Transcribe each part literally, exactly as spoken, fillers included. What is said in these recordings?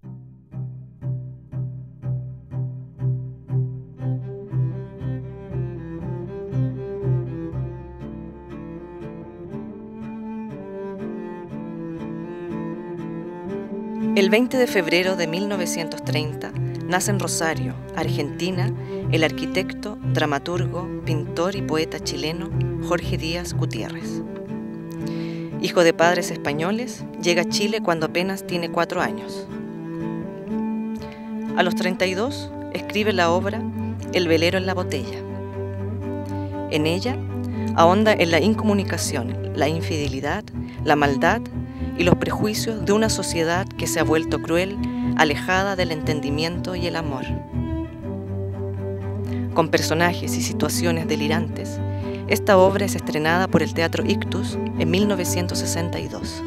El veinte de febrero de mil novecientos treinta nace en Rosario, Argentina, el arquitecto, dramaturgo, pintor y poeta chileno Jorge Díaz Gutiérrez. Hijo de padres españoles, llega a Chile cuando apenas tiene cuatro años. A los treinta y dos escribe la obra El velero en la botella. En ella ahonda en la incomunicación, la infidelidad, la maldad y los prejuicios de una sociedad que se ha vuelto cruel, alejada del entendimiento y el amor. Con personajes y situaciones delirantes, esta obra es estrenada por el Teatro Ictus en mil novecientos sesenta y dos.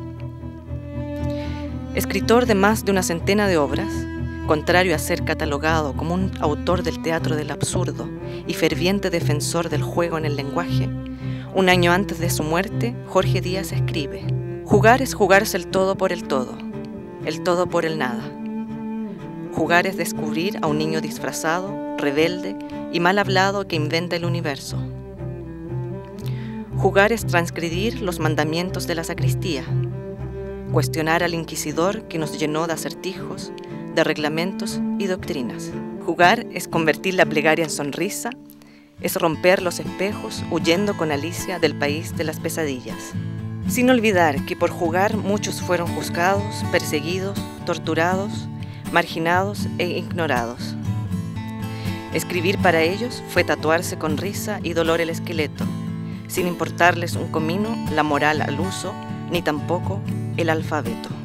Escritor de más de una centena de obras, contrario a ser catalogado como un autor del teatro del absurdo y ferviente defensor del juego en el lenguaje, un año antes de su muerte, Jorge Díaz escribe: jugar es jugarse el todo por el todo, el todo por el nada. Jugar es descubrir a un niño disfrazado, rebelde y mal hablado que inventa el universo. Jugar es transgredir los mandamientos de la sacristía, cuestionar al inquisidor que nos llenó de acertijos, de reglamentos y doctrinas. Jugar es convertir la plegaria en sonrisa, es romper los espejos huyendo con Alicia del país de las pesadillas. Sin olvidar que por jugar muchos fueron juzgados, perseguidos, torturados, marginados e ignorados. Escribir para ellos fue tatuarse con risa y dolor el esqueleto, sin importarles un comino la moral al uso, ni tampoco el alfabeto.